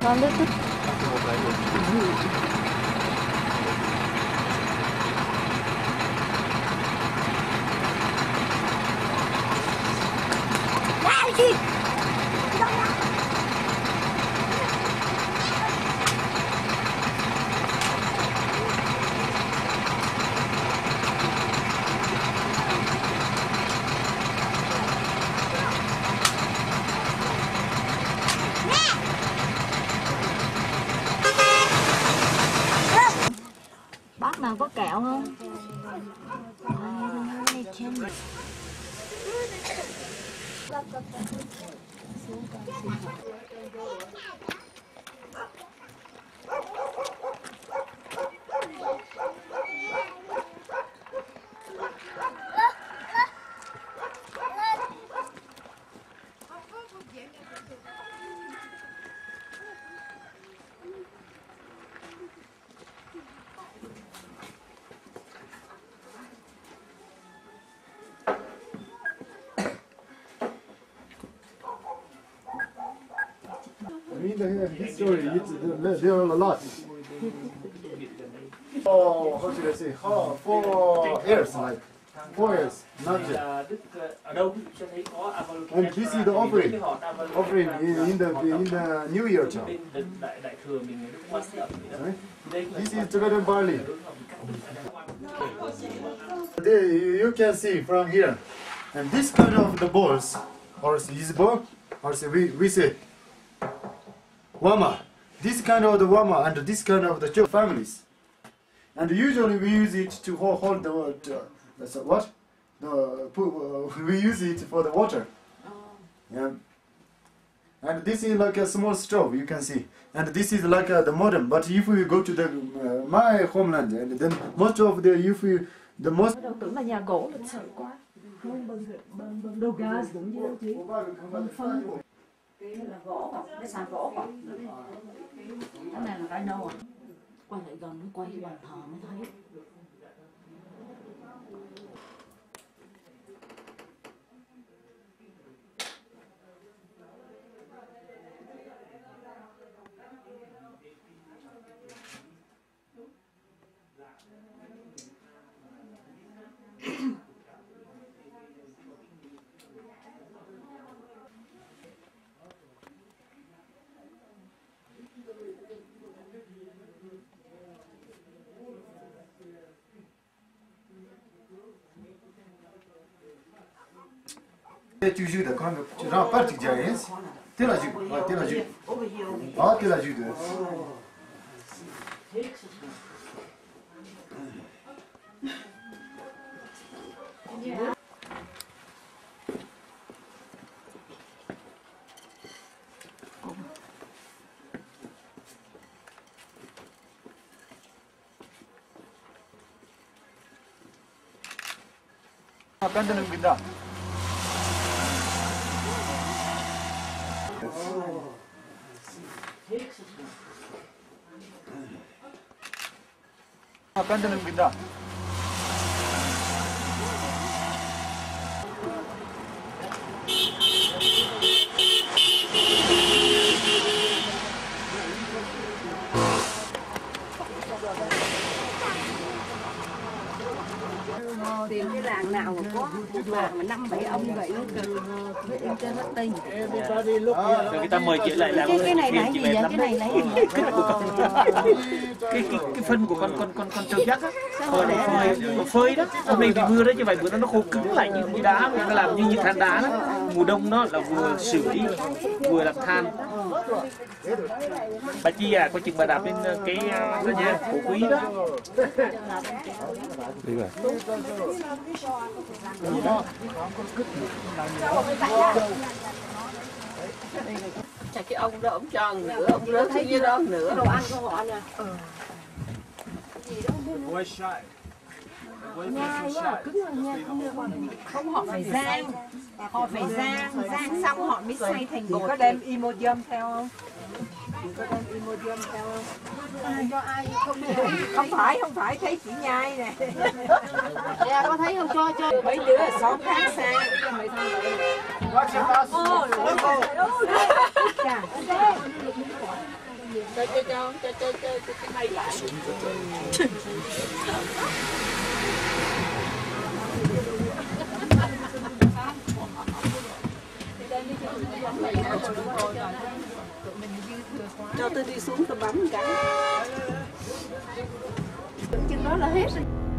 Con rất thích. Bác nào có kẹo không? In the history, there are a lot. Oh, how should I say? 4 years, like 4 years, not yet. And this is the offering in the New Year time. Right? This is together barley. You can see from here, and this kind of the balls, or is ball, or we say wama. This kind of the wama and this kind of the families, and usually we use it to hold the what? We use it for the water. Yeah. And this is like a small stove, you can see. And this is like the modern. But if we go to the my homeland, and then most of the most. Tưởng là nhà gỗ lịch sự quá. Không bằng đồ gas cũng như chị. Phân. Cái là gỗ hoặc cái sàn gỗ hoặc. Cái này là cái đâu à? Quay lại gần, quay bàn thờ mới thấy. Tu joues d'accord, tu remportes tu dis rien. Tu la joues, tu la joues. Ah, tu la joues. Pendulum bidda. Pendulum bidda. Tìm cái làng nào mà có làng mà 5-7 ông vậy nó cực im cho nó tinh. Rồi người ta mời chị lại làm cái này lấy gì vậy? Cái này lấy gì? Cái phân của con trâu chắc á, phơi đó. Hôm nay vì mưa đó như vậy bữa nó khô cứng lại như đá, nó làm như than đá đó. Mùa đông nó là vừa sưởi vừa làm than. Bà Chi à, coi chừng bà đạp lên cái đó nha, cổ quý đó. Đi rồi. Chả cái ông đó ông cho nữa, ông lớn thấy như đó nữa. Đồ ăn của họ nè. Nhai quá, cứng rồi nha, không họ phải rang. Họ phải rang xong họ mới xay thành bột. Có đem Imodium theo không? Có đem Imodium theo không? Cho ai không phải thấy chỉ nhai nè. Dạ có thấy không, cho mấy đứa ở xóm khác xa cho mấy thằng này. cho cái này lại. Cho tôi đi xuống tôi bấm cái. Chừng đó là hết rồi.